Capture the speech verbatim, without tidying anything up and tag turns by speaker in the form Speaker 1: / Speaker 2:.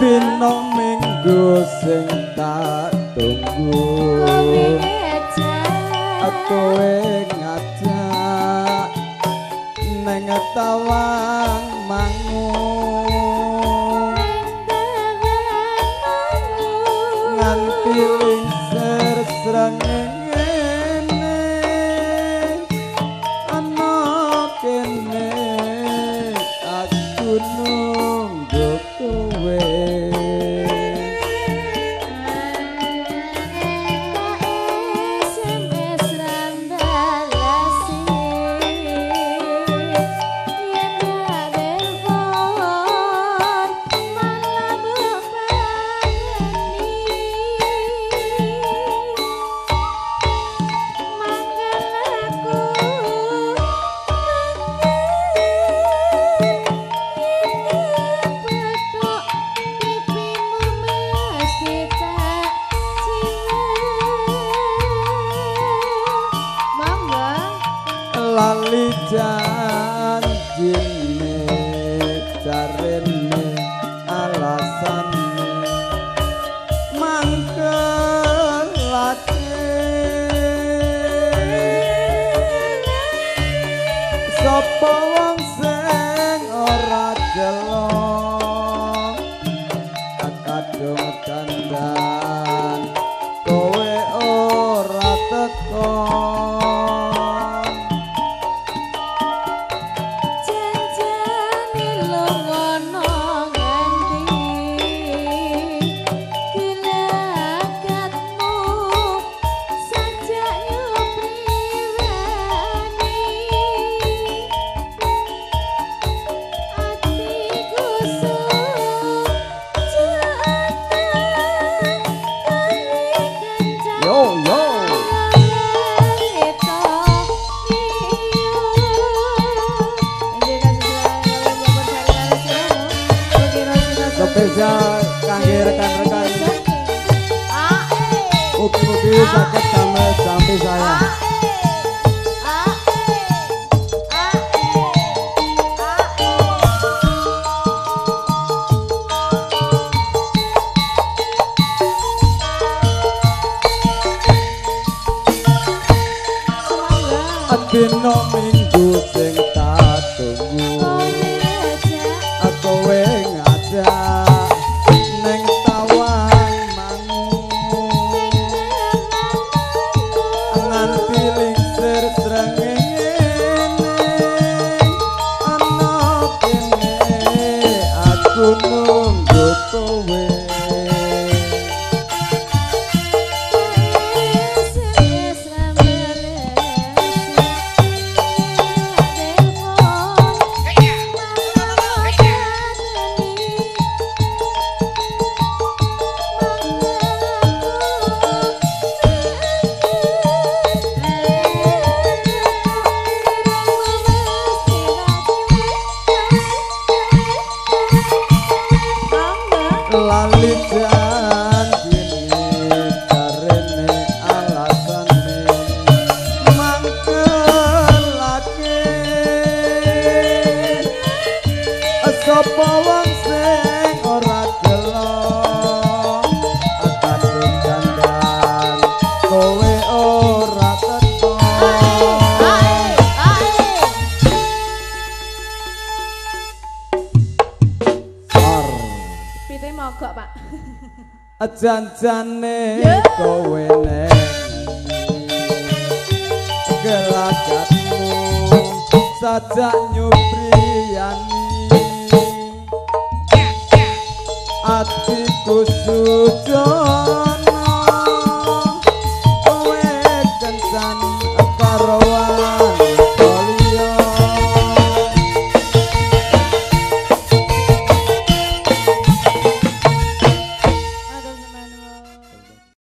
Speaker 1: dina minggu sing tak tunggu kowe ngajak neng tawang mangung nganti lingsir srengenge ana kene aku nunggu kowe lali janjine jarene alasane mangkelate sapa wong sing ora delok kadung dandan kowe ora teko spesial kangge rekan-rekan mugi-mugi sakit damai sampai saya dina minggu sing tak tunggu kowe ngajak neng tawang mangung nganti lingsir srengenge ana kene aku nunggu kowe lali janjine jarene alasane mangkelake sapa wong sing ora delok kadung dandan kowe ora teko
Speaker 2: mogok Pak
Speaker 1: janjane kowe neng gelagatmu sajak nyupriyani atiku sujon